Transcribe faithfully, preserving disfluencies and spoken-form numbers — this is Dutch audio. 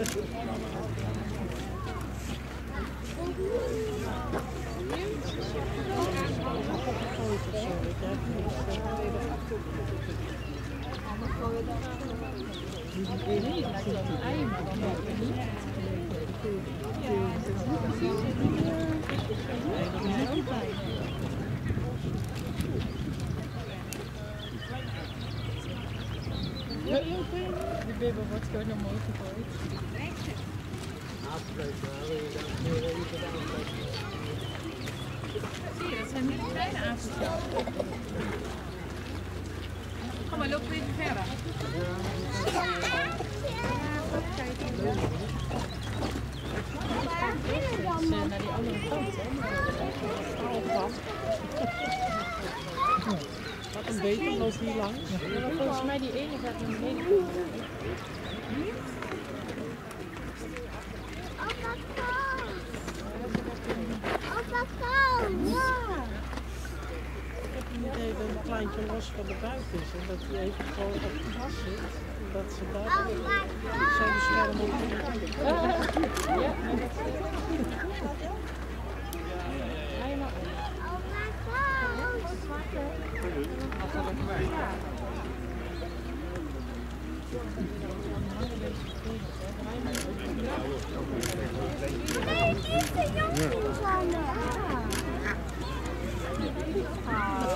De bibbel wordt gewoon naar mooi gegooid. Zie je, dat zijn hele kleine avondjes. Kom maar, loop even verder. Naar die andere kant, hè? Wat een beetje loopt hier langs. Ja, volgens mij die ene gaat naar beneden. Je moet even een kleintje los van de buiten is en dat hij even gewoon op het gras zit. Dat ze daar zo beschermen op de Ja. Ja.